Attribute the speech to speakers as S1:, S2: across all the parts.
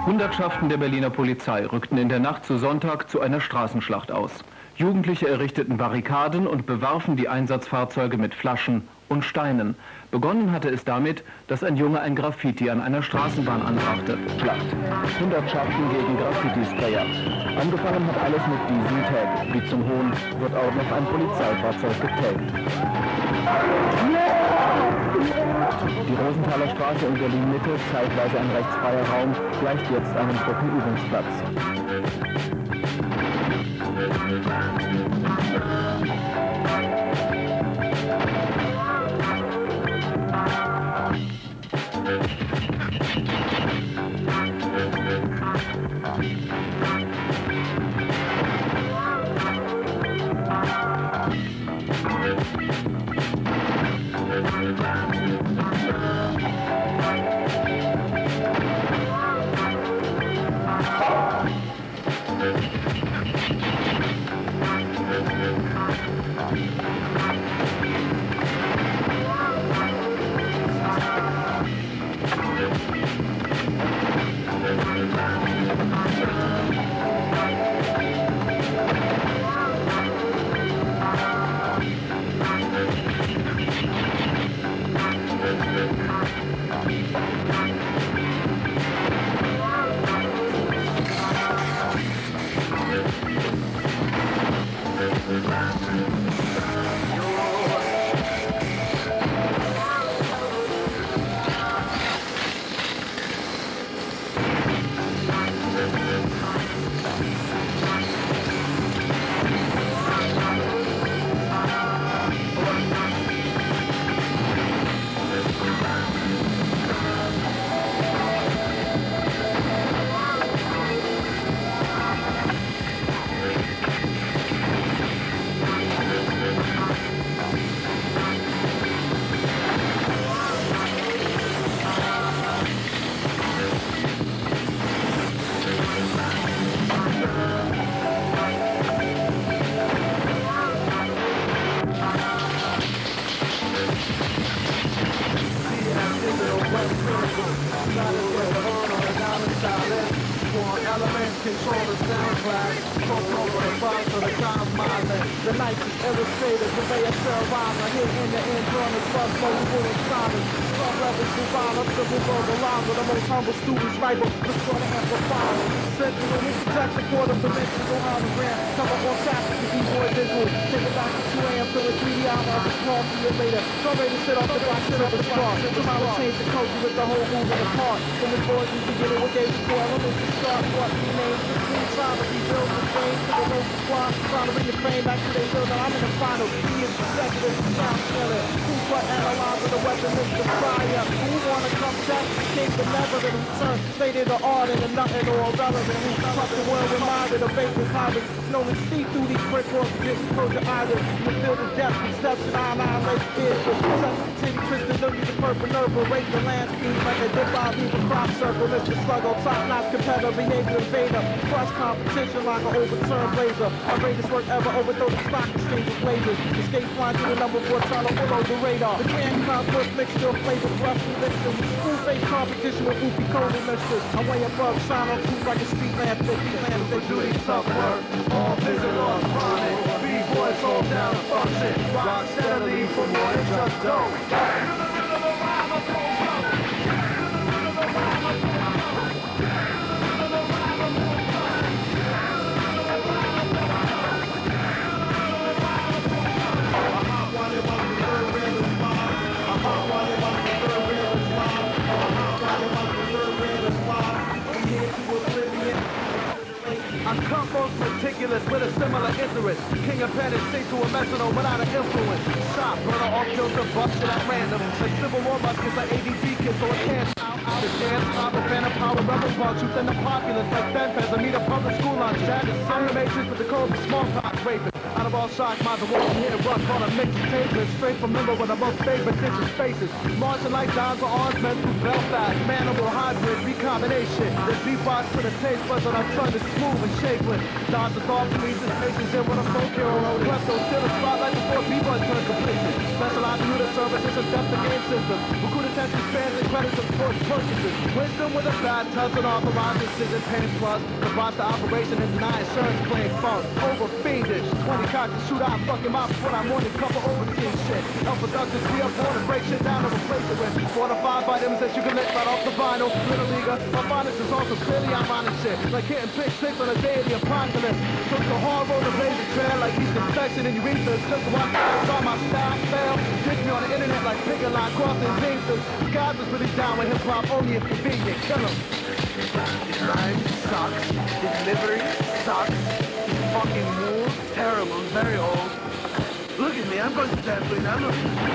S1: Hundertschaften der Berliner Polizei rückten in der Nacht zu Sonntag zu einer Straßenschlacht aus. Jugendliche errichteten Barrikaden und bewarfen die Einsatzfahrzeuge mit Flaschen und Steinen. Begonnen hatte es damit, dass ein Junge ein Graffiti an einer Straßenbahn anbrachte. Schlacht. Hundertschaften gegen Graffiti-Sprayer. Angefangen hat alles mit diesem Tag. Wie zum Hohn wird auch noch ein Polizeifahrzeug getaggt. Die Rosenthaler Straße in Berlin-Mitte, zeitweise ein rechtsfreier Raum, gleicht jetzt einem Truppenübungsplatz.
S2: Control the sound class, focus over the box of the time island. The night is illustrated, the way I sell rhyme. I hit in the end, run the bus, no wooden silence. Some rebels move on up to move over the line with the most humble students, right, but just for the amplifier. Sentinel, protection for the dimensional hologram. Cover on tap, the B-boy visual. Take it back to 2 a.m. till it's 3 hours. I'll just call for you later. So ready to sit off the block, sit off the star. Tomorrow change the culture with the whole moving apart. From the boys, we begin it with gauge 4 elements to start what we name. Trying to rebuild the fame to the local squad, trying to bring the fame back to their building. I'm in the final. He is executive, sound killer. Who's what analyzing the weapon is the fire? Who wanna come back? King benevolent who turn state of the art into nothing or irrelevant. Who fuck the world reminded of vapor pirates. Know to see through these brick walls to just close your eyes. You feel the depth, perception, annihilate fear. City twisted, look at the purple nerve, break the landscape like a divine evil crop circle. Mr. Sluggo, top-notch competitor, behavior invader. Crush competition like an overturned blazer. Our greatest work ever, overthrow the stock exchange with lasers. Escape flying to the number 4 tunnel below the radar. The grand conflict mixture of flavor, brush and mixture. Full-face competition with Oopie Cody mixture. I'm way above, shine on proof like a street lamp. They do these tough work, all visible, chronic. B-boys hold down the function. Rock steadily for more than just dough. I come most meticulous with a similar interest. King of Panic, sing to a metronome without an influence. Stop, burner off kilter, busted at random. Like Civil War muskets, like ADD kids, so it can't out the dance. I'm a fan of power, rebel bug, shoot them the populace like Fen Feds. I meet a public school lunch, that is animations with the code for smallpox raping. out of all shock, minds are walking here, rock on a mixtape, straight from limbo with the most favorite dishes faces. Marching like dimes for arms men through Belfast, manimal hybrid recombination. The beatbox to the taste buds on our tongue is smooth and shapeless. Dodge the thought police and patience in with a folk hero road. Klepto still a spotlight before b-boys turn complacent. Specialized in the services and depth of game system. Recruit attention spans and credits of sports purchases. Wisdom with a bad touch and authorized decision, pain plus. Provides the operation and deny insurance claim funk. Over fiendish. 20 cocks to shoot out fucking mouth for that morning cup of overseas shit. Help productions be up on and break shit down and replace it with fortified items that you can lick right off the vinyl. Little Leaguer, my finest is also clearly ironic shit. Like hitting pick six on the day of the apocalypse. Took the hard road to blaze a trail like East Infection and Urethra. Just to watch I saw my style fail. Ditch me on the internet like picket line crossing Jesus. God was really down with hip hop only if convenient. Kill him. Rhyme sucks. Delivery sucks. Fucking mood terrible. Very old. Look at me. I'm going to dance right now. Look.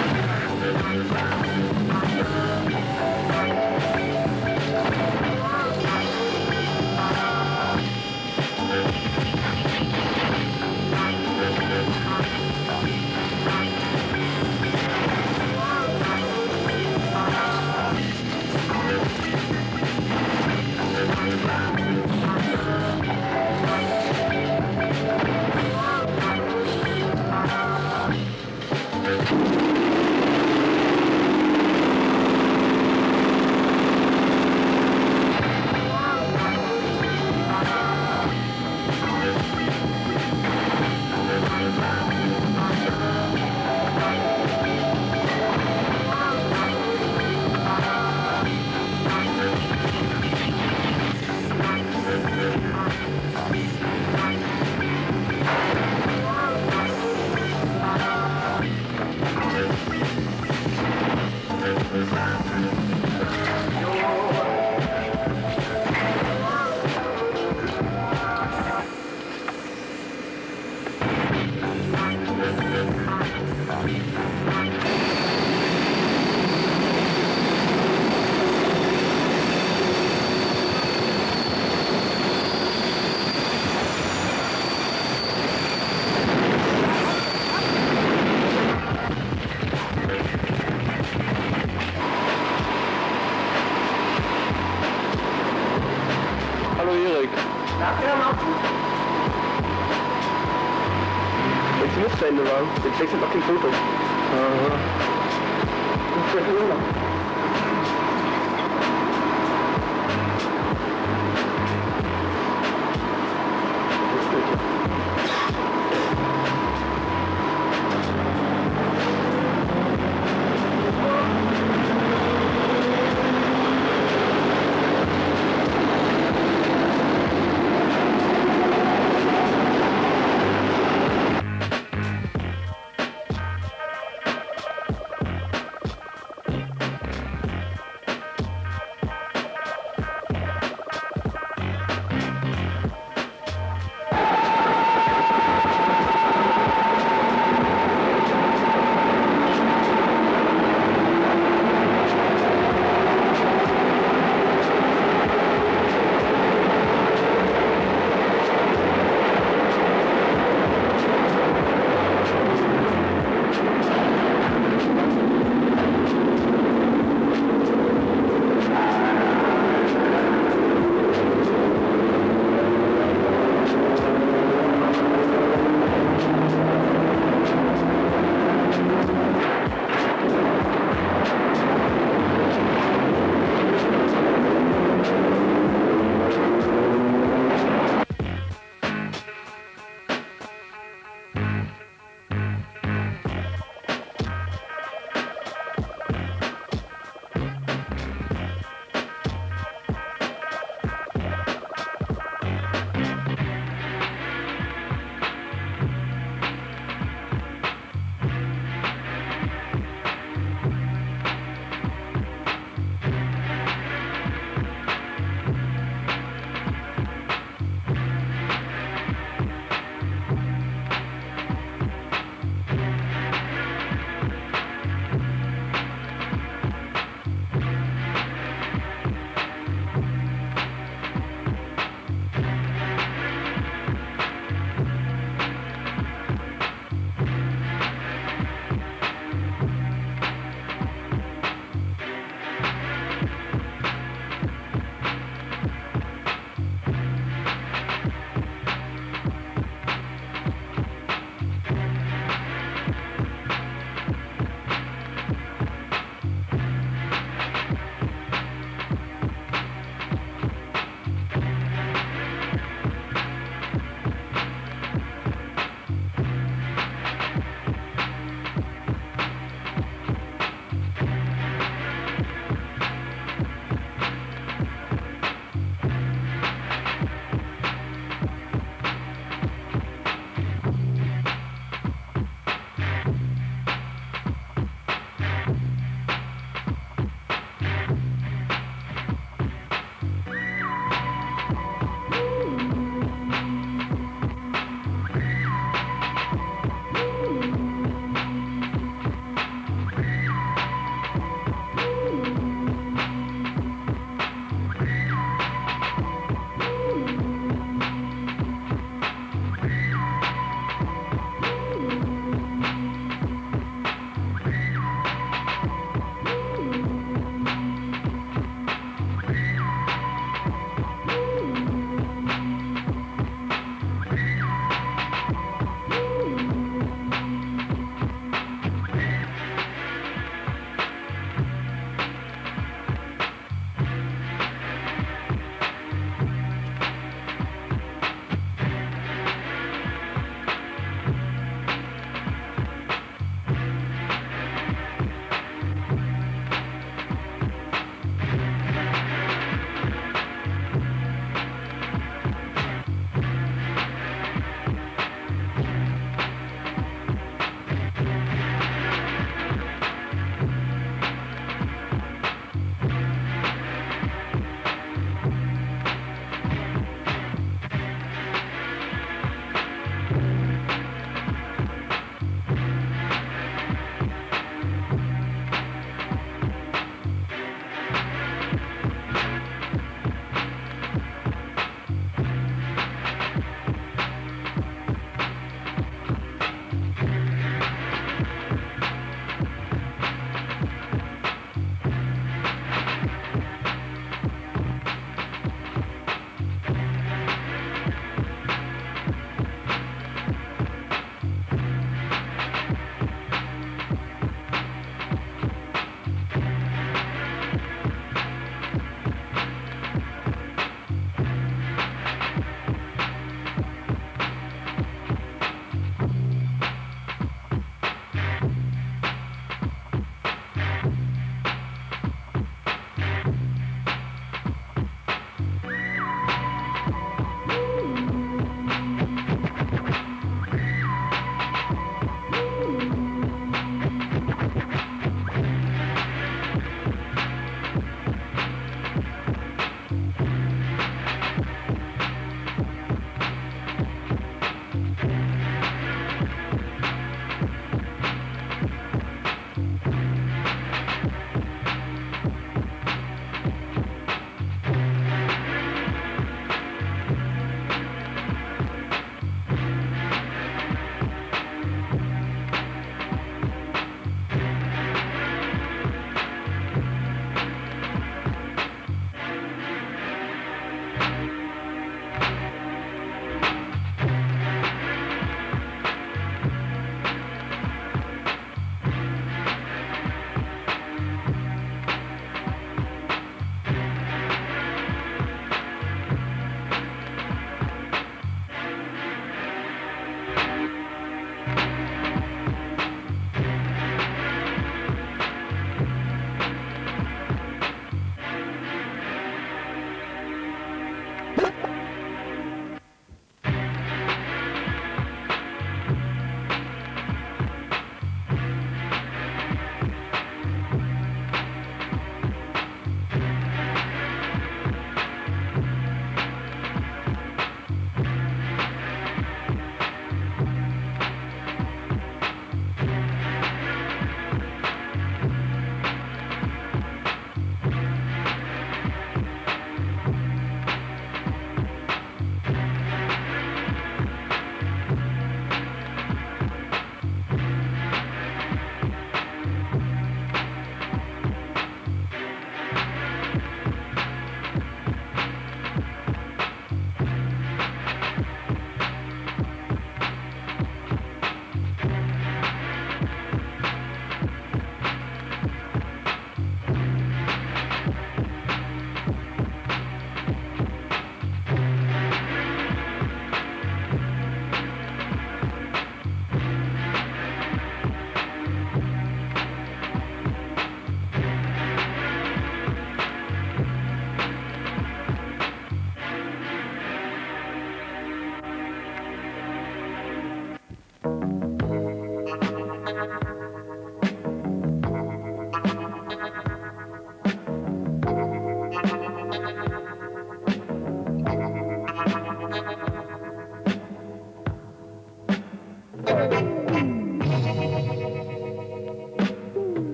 S3: In the row. It takes a fucking photo.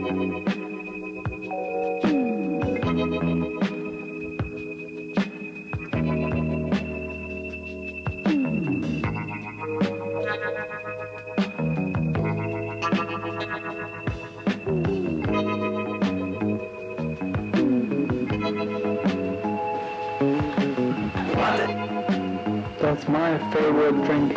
S4: That's my favorite drink.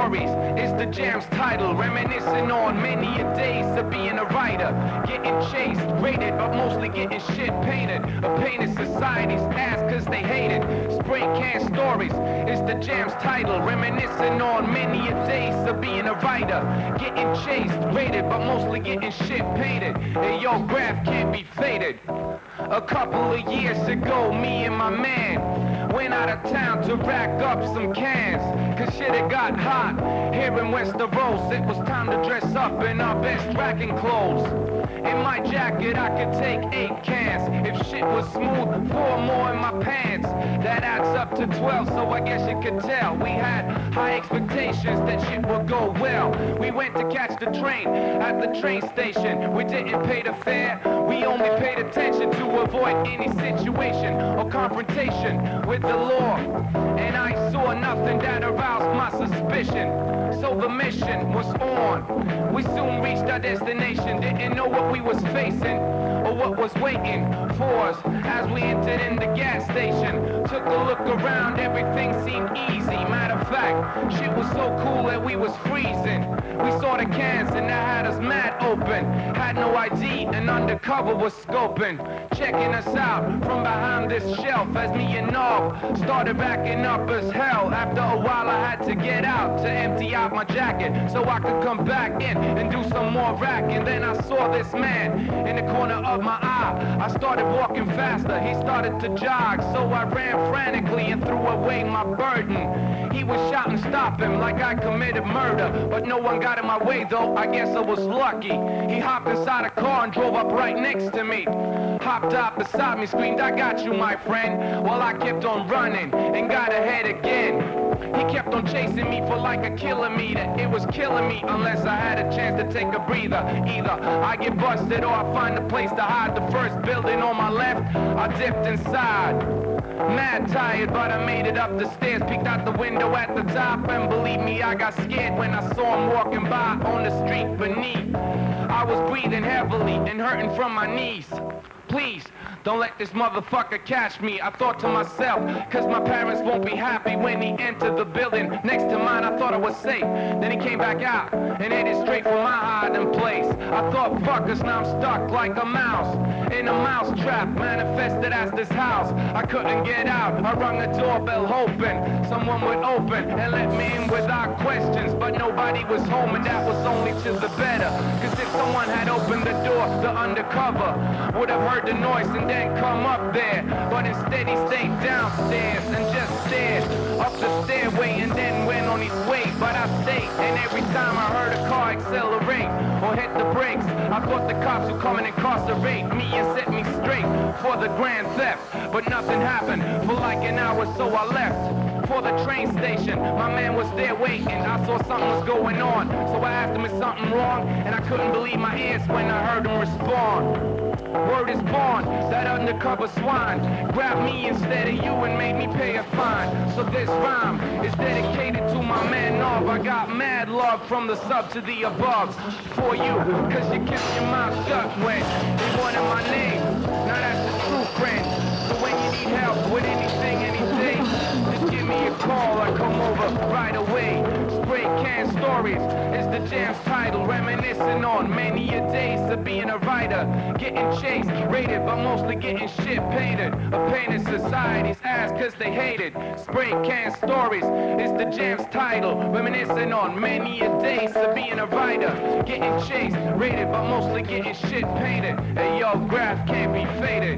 S4: Stories is the jam's title, reminiscing on many a days of being a writer. Getting chased, rated, but mostly getting shit painted. A painted society's ass cause they hate it. Spray can stories is the jam's title, reminiscing on many a days of being a writer. Getting chased, rated, but mostly getting shit painted. Hey yo, graph can't be faded. A couple of years ago, me and my man went out of town to rack up some cans, cause shit had got hot here in Westeros. It was time to dress up in our best racking clothes. In my jacket I could take 8 cans. If shit was smooth, 4 more in my pants. That adds up to 12, so I guess you could tell we had high expectations that shit would go well. We went to catch the train at the train station. We didn't pay the fare, we only paid attention to avoid any situation or confrontation with the law. And I saw nothing that aroused my suspicion, so the mission was on. We soon reached our destination, didn't know what we was facing or what was waiting for us as we entered in the gas station. Took a look around, everything seemed easy. Matter of fact, shit was so cool that we was freezing. We saw the cans and that had us mad open. Had no ID and undercover was scoping, checking us out from behind this shelf as me and Nob started backing up as hell. After a while I had to get out to empty out my jacket so I could come back in and do some more racking. Then I saw this man in the corner of my eye. I started walking faster, he started to jog, so I ran frantically and threw away my burden. He was shouting stop him like I committed murder, but no one got in my way though, I guess I was lucky. He hopped inside a car and drove up right next to me. Hopped up beside me, screamed, "I got you, my friend," while I kept on running and got ahead again. He kept on chasing me for like a kilometer. It was killing me unless I had a chance to take a breather. Either I get busted or I find a place to hide. The first building on my left, I dipped inside. Mad tired, but I made it up the stairs, peeked out the window at the top, and believe me, I got scared when I saw him walking by on the street beneath. I was breathing heavily and hurting from my knees. Please, don't let this motherfucker catch me, I thought to myself, cause my parents won't be happy when he entered the building next to mine. I thought I was safe, then he came back out and headed straight for my hiding place. I thought, fuck us, now I'm stuck like a mouse in a mouse trap, manifested as this house. I couldn't get out, I rung the doorbell hoping someone would open and let me in without questions, but nobody was home, and that was only to the better, cause if someone had opened the door, the undercover would have heard the noise and then come up there, but instead he stayed downstairs and just stared up the stairway and then went on his way. But I stayed, and every time I heard a car accelerate or hit the brakes, I thought the cops would come and incarcerate me and set me straight for the grand theft. But nothing happened for like an hour, so I left for the train station. My man was there waiting, I saw something was going on, so I asked him, is something wrong? And I couldn't believe my ears when I heard him respond. Word is born, that undercover swine grabbed me instead of you and made me pay a fine. So this rhyme is dedicated to my man Nob. I got mad love from the sub to the above for you, cause you kept your mouth shut when they wanted my name. Now that's a true friend. So when you need help with anything, anything, just give me a call, I come over right away. Spray can stories is the jam's title, reminiscing on many a days of being a writer. Getting chased, rated, but mostly getting shit painted. A painted society's ass cause they hate it. Spray can stories is the jam's title, reminiscing on many a days of being a writer. Getting chased, rated, but mostly getting shit painted. Hey yo, graph can't be faded.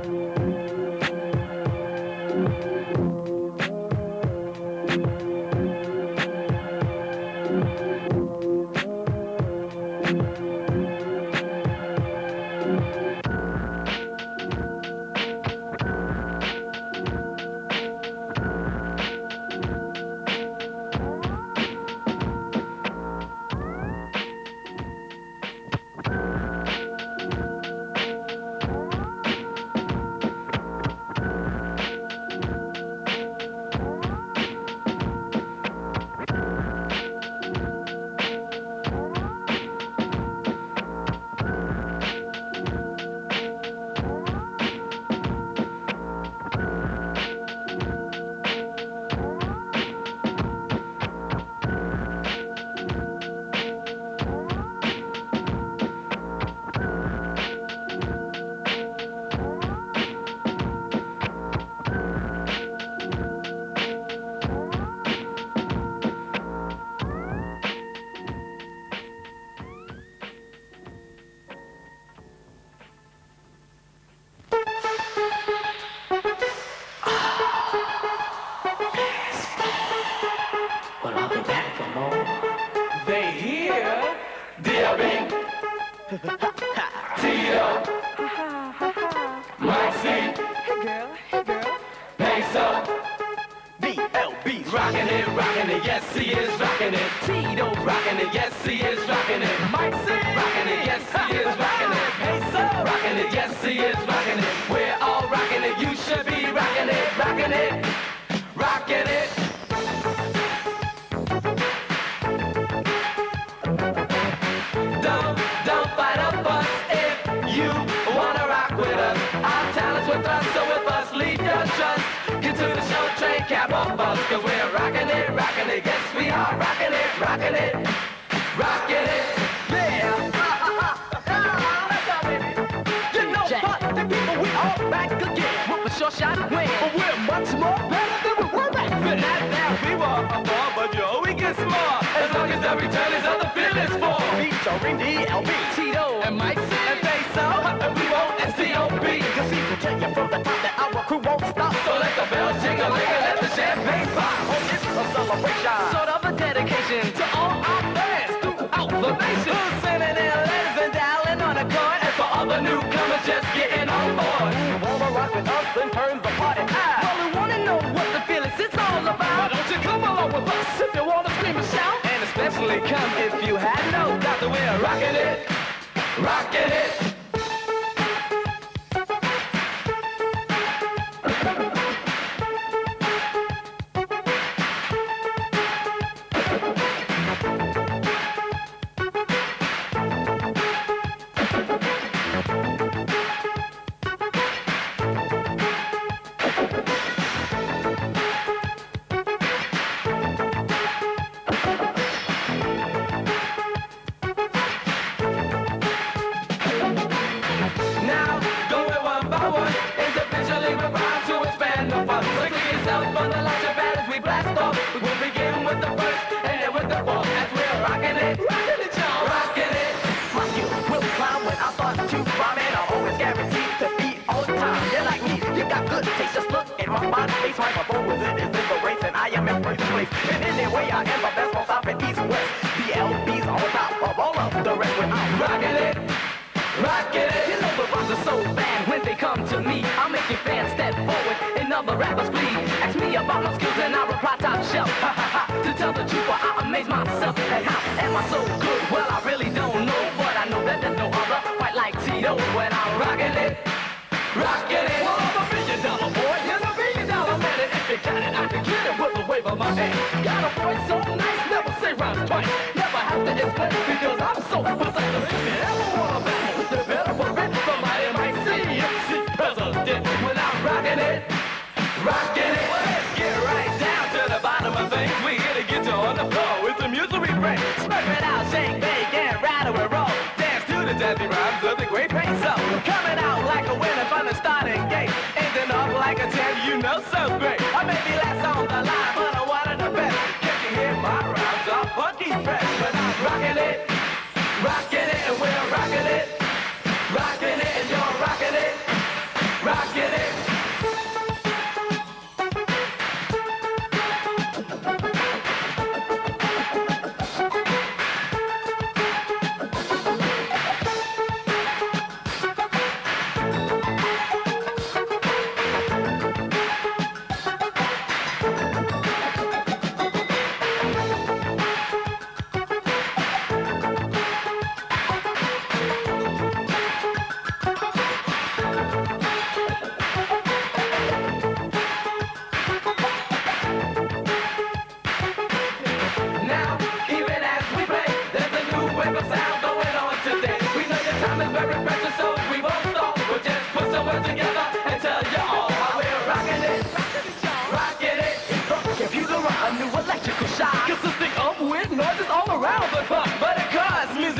S4: Rockin' it, and you're rockin' it, rockin'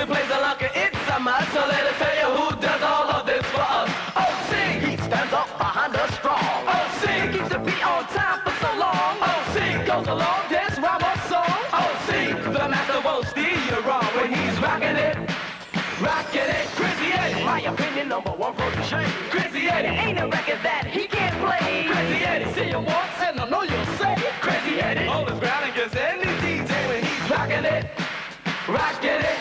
S5: She plays it like it's a match, so let us tell you who does all of this for us. OC, he stands up behind us strong. OC, keeps the beat on time for so long. OC, goes along, dance, rhyme or song. OC, the master won't steer you wrong when he's rocking it. Rockin' it, Chrissy Eddie, my opinion, #1 protege. Chrissy Eddie, ain't a record that he can't play. Chrissy Eddie, see you once and I know you'll say Chrissy Eddie, hold his ground and gets any DJ when he's rockin' it, rockin' it.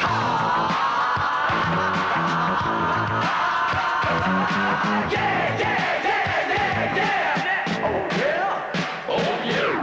S5: Yeah, yeah, yeah, yeah, yeah. Oh yeah, oh yeah.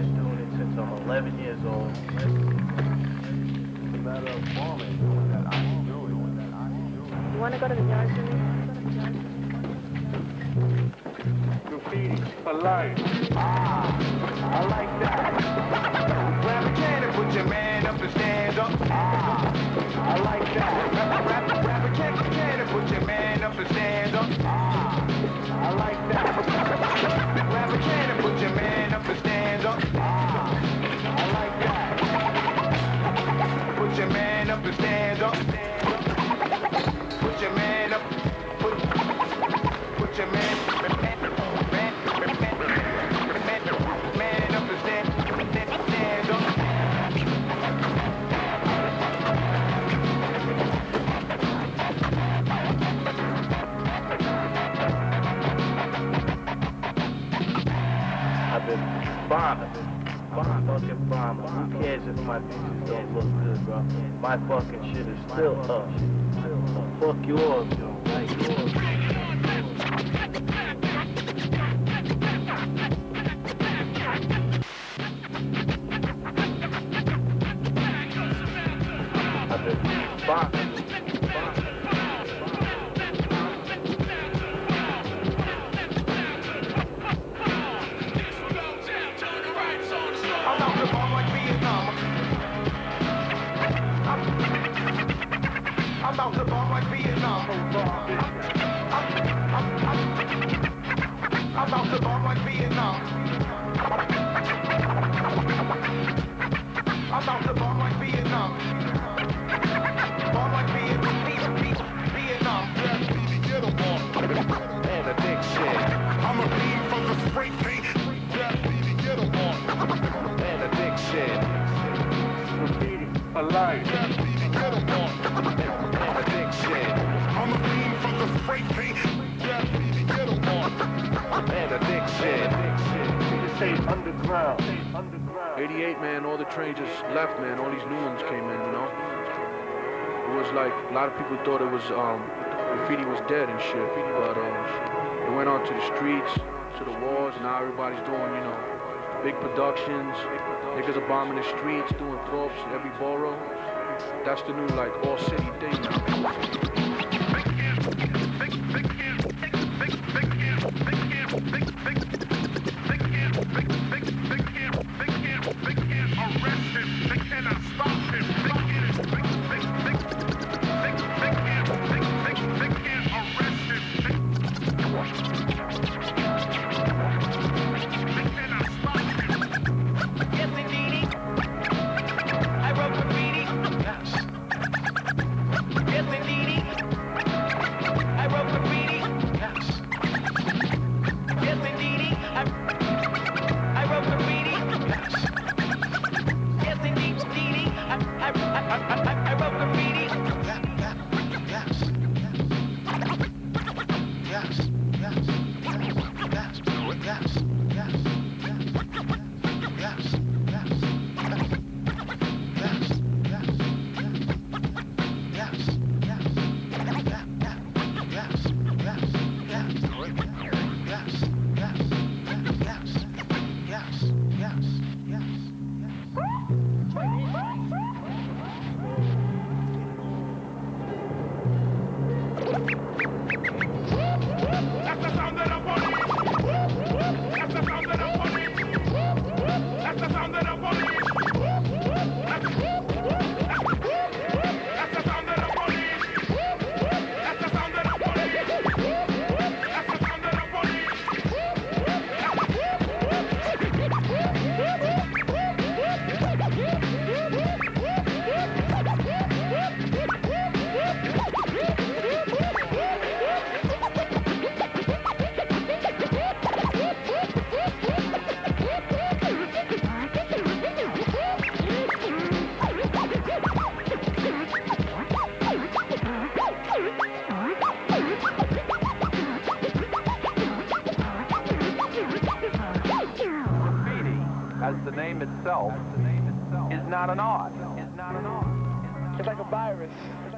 S2: been doing it since I'm 11 years old. It's a matter of farming.
S6: You want to go to the yard for me?
S2: Graffiti for life.
S4: I like that. Grab a can and put your man up and stand up. I like that. Grab a can and put your man up and stand up. I like that. Grab a can and put your man up and stand up. I like that. Put your man up and stand up. Put your man up. Put your man up and stand up.
S2: I've been bombing. Fucking bombing. Who cares if my pictures don't look good, bro? My fucking shit is still up. Fuck yours, yo. Like yours. I've been bombing.
S4: I'm about to bomb like Vietnam. I'm about to bomb like Vietnam. I'm about to bomb like Vietnam. Bomb like Vietnam. Get them off. And a dick shit. I'm a beam from the spray paint. Get them off. And a dick shit. Graffiti for life. Get them off. I'm a beam from the spray paint. Yeah, baby, get them on. And a dick shit. Just say underground.
S7: 88, man, all the trains just left, man. All these new ones came in, you know. It was like, a lot of people thought it was, graffiti was dead and shit. But it went on to the streets, to the walls. Now everybody's doing, you know, big productions. Niggas are bombing the streets, doing throps in every borough. That's the new, like, all-city thing now.
S4: As the name itself is not an art.
S6: It's like a virus.